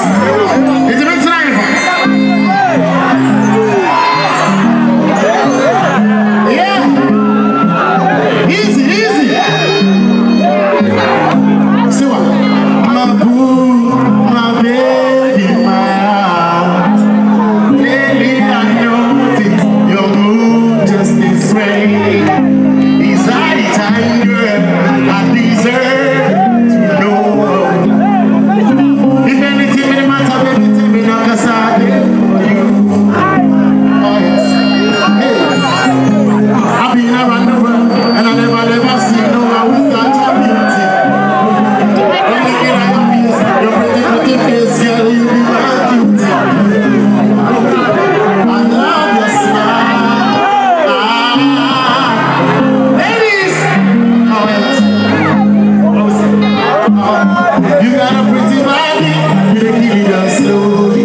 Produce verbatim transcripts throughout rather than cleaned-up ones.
It's a big tonight. Yeah. Easy, easy. See what? My boo, my baby, my heart. Lately I noticed your mood just this way. It's high time, girl. I deserve to know. If anything in the matter, baby, tell me now, 'cause I did for you. Oh yes. Hey. I've been around the world and I never, never seen no one with such a beauty. I'm looking at your face, your pretty, pretty face, girl, you be my cutie. I love your smile. Ah. Ladies! Oh yes. What was it? Oh. You got a pretty body, you kill it up slowly.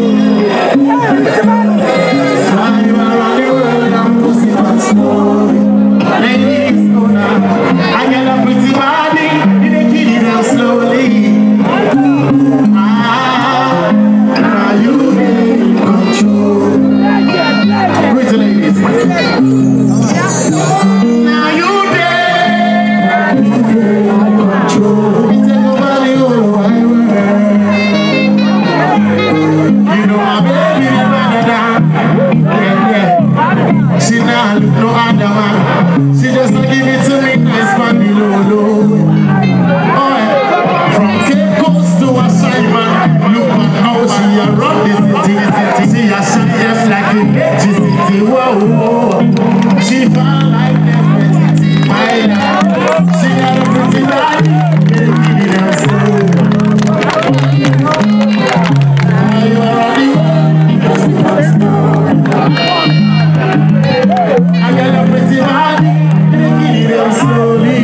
Fly you around the world and pussy and slowly. Ladies, oh now, I got a pretty body, you kill it up slowly. Ah, now you in control. Pretty ladies. Now you there. Control. You take over the whole wide world. You know my baby better than. Yeah, yeah. She not look no other man. She just give it to me nice man below low. Oh yeah. From Cape Coast to a Simon. Look at how she a run the city, city. She a shine just like a G city. Whoa, whoa. She fall like that pretty my love. She got a pretty body. Baby, that's slow. Now you are ready. I got a pretty body. Baby, that's slowly.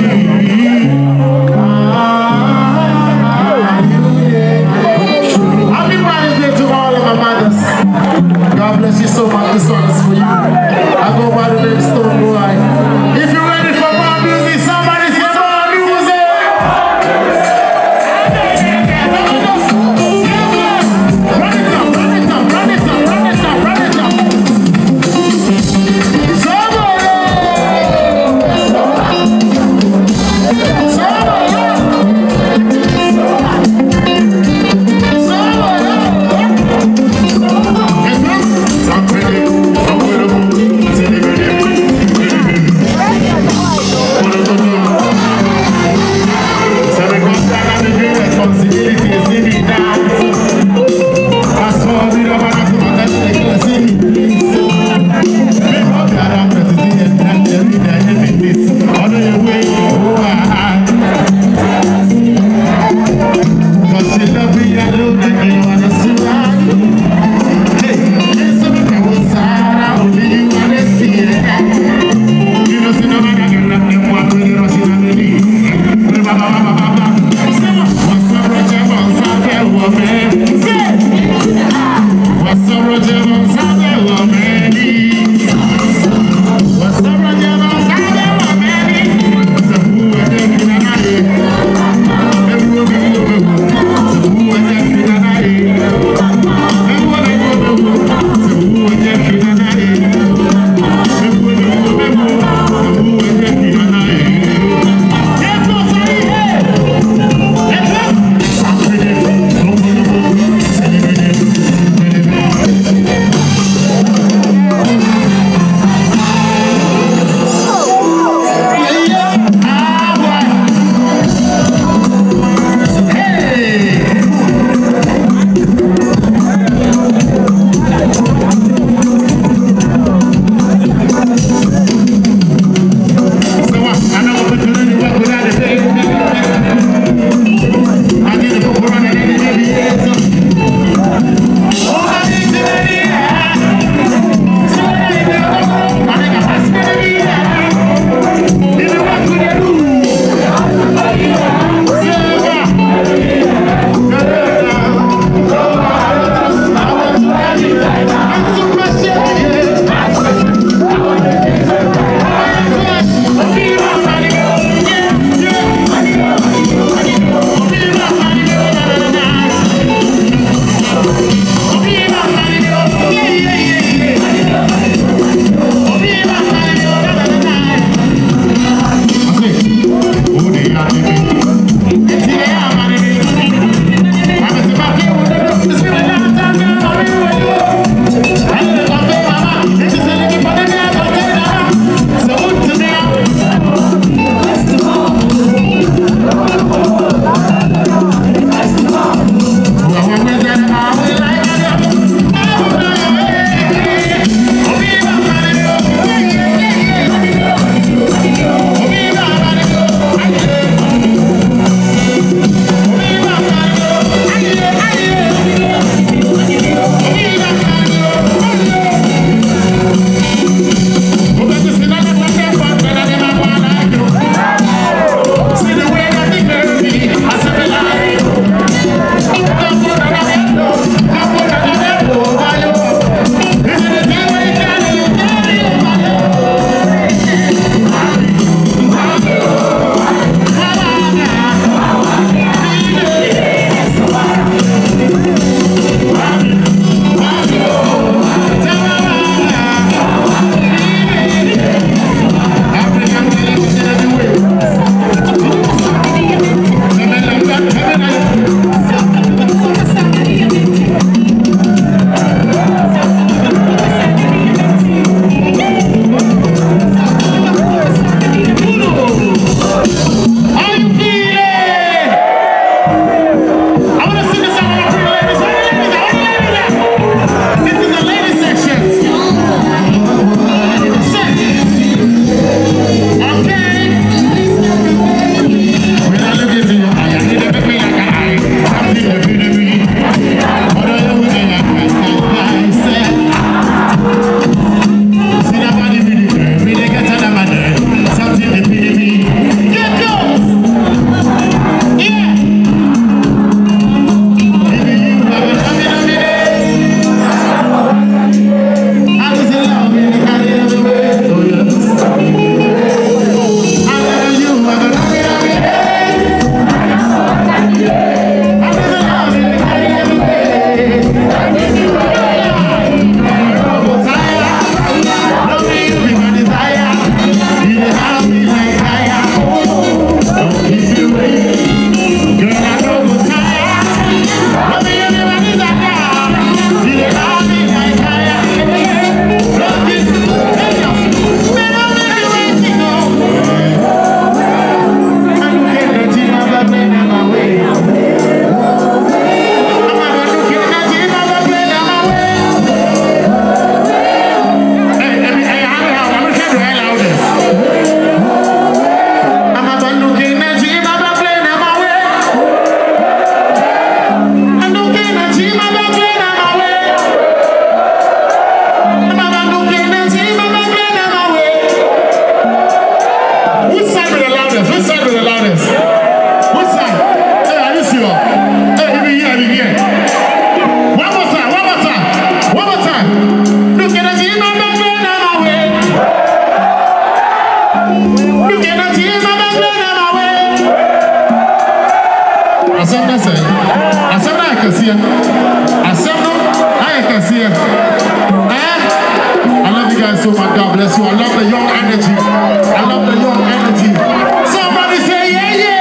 Ah, you yeah. Happy Mother's Day to all of my mothers. God bless you so much. This one. can see it. Eh? I love you guys so much. God bless you. I love the young energy. I love the young energy. Somebody say yeah, yeah.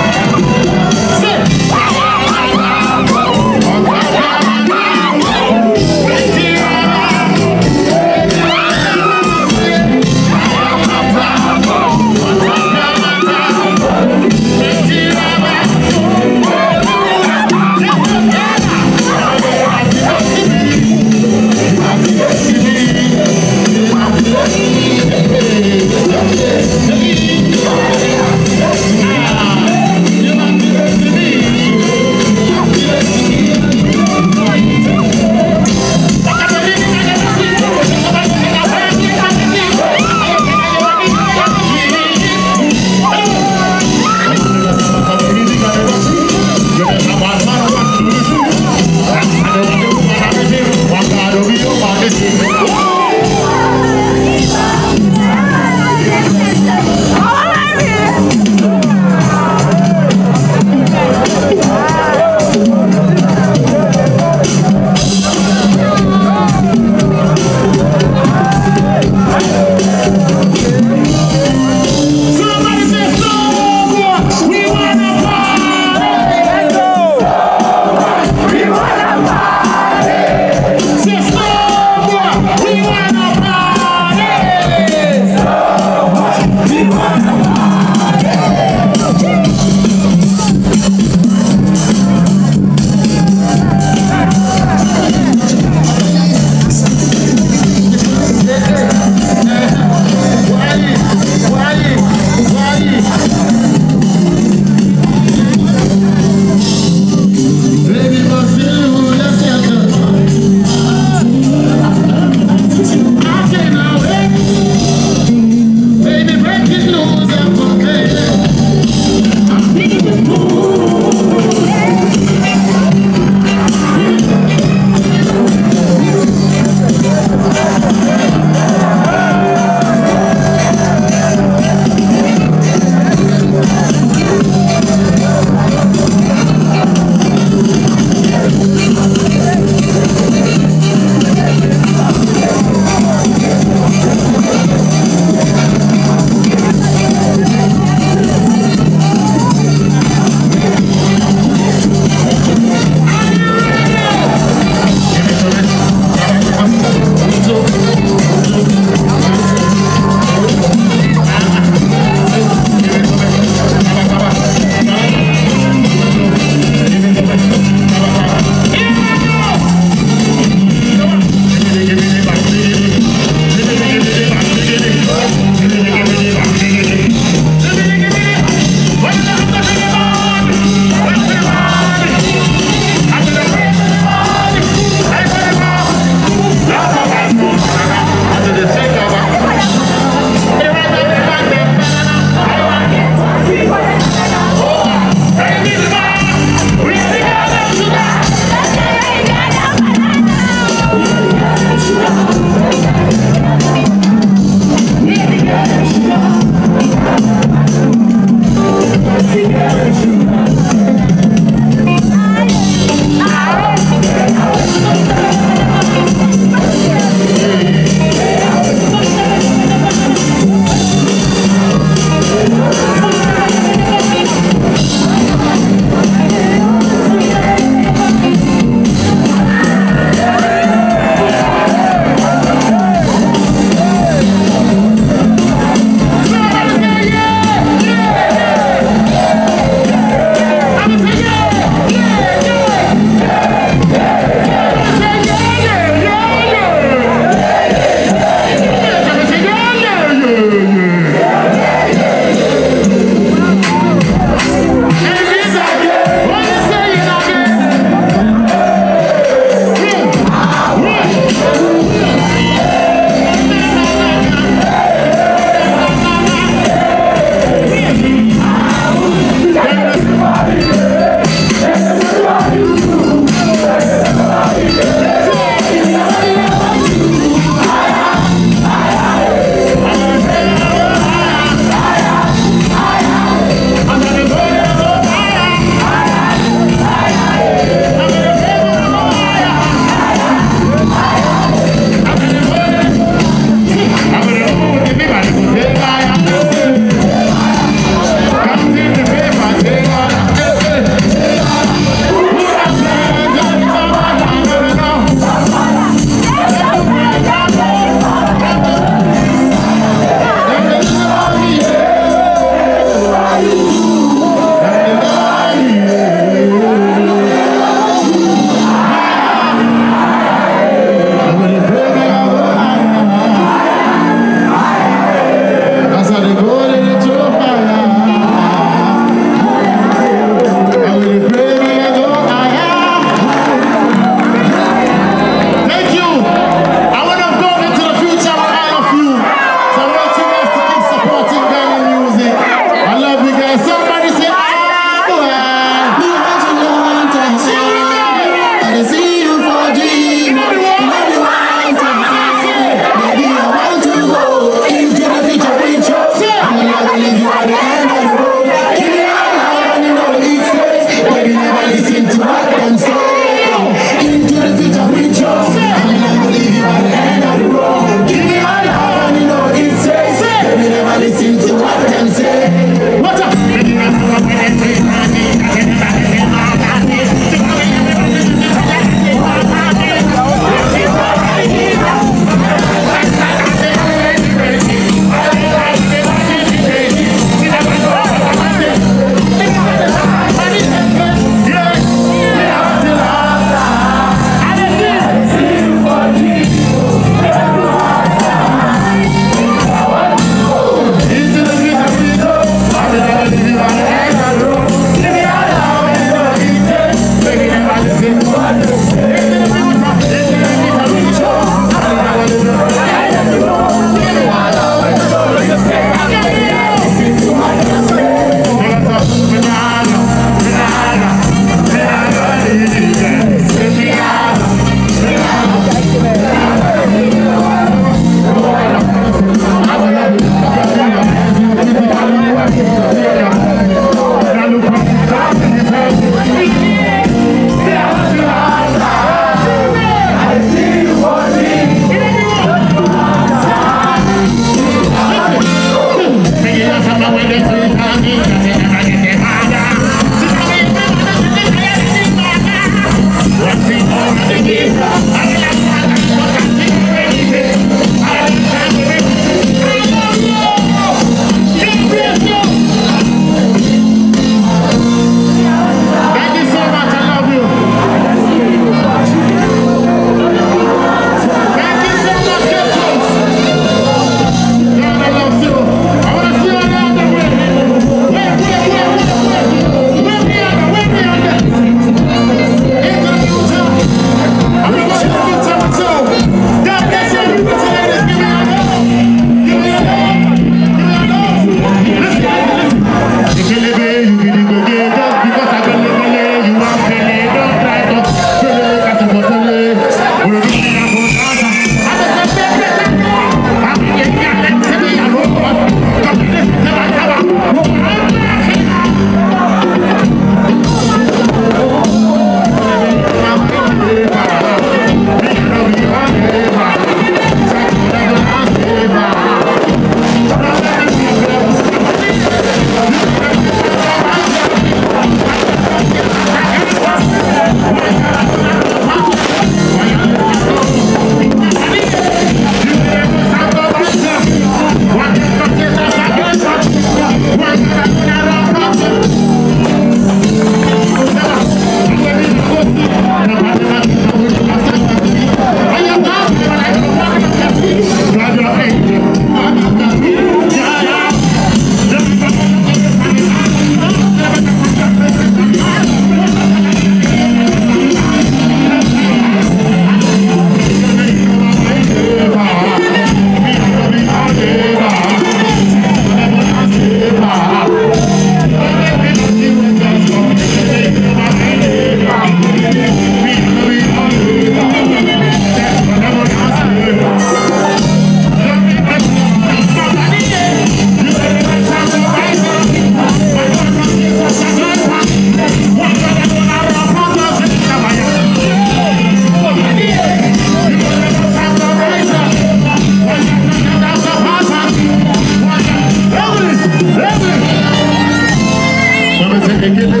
Ekele